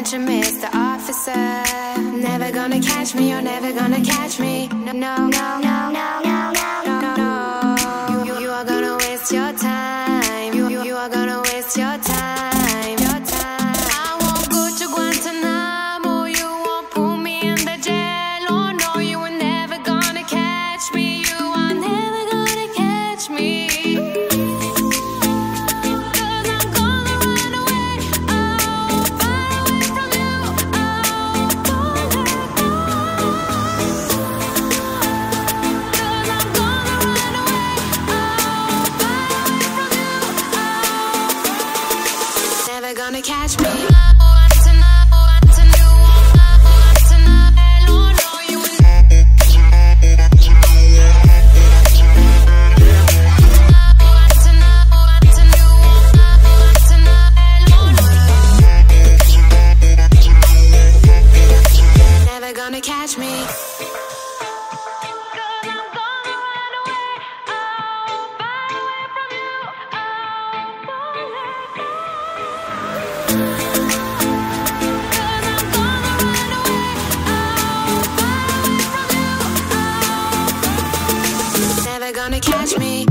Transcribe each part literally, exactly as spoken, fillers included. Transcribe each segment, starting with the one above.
attention, Mister Officer. Never gonna catch me, you're never gonna catch me. No, no, no, no, no, no, no, no, no. You, you are gonna waste your time. You, you, you are gonna waste your time. Your time. I won't go to Guantanamo. You won't put me in the jail. Oh no, you are never gonna catch me. You are never gonna catch me. Gonna catch me. Never gonna catch me. Never gonna catch me.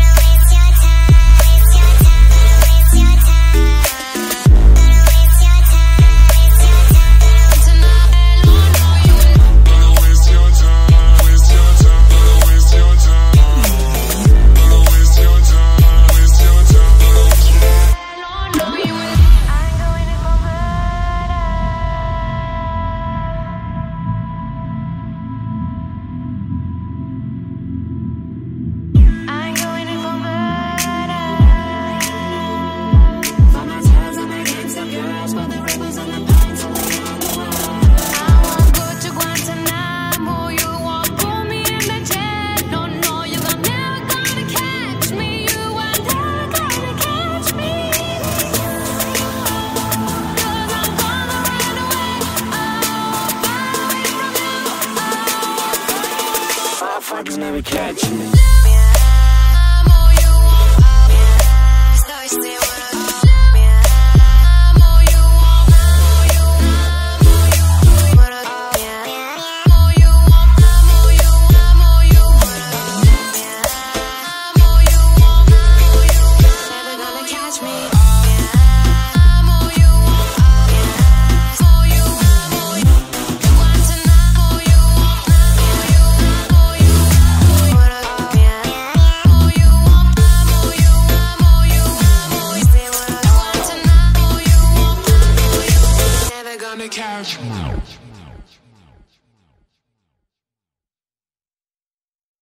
Motherfuckers never catch me. Catch me.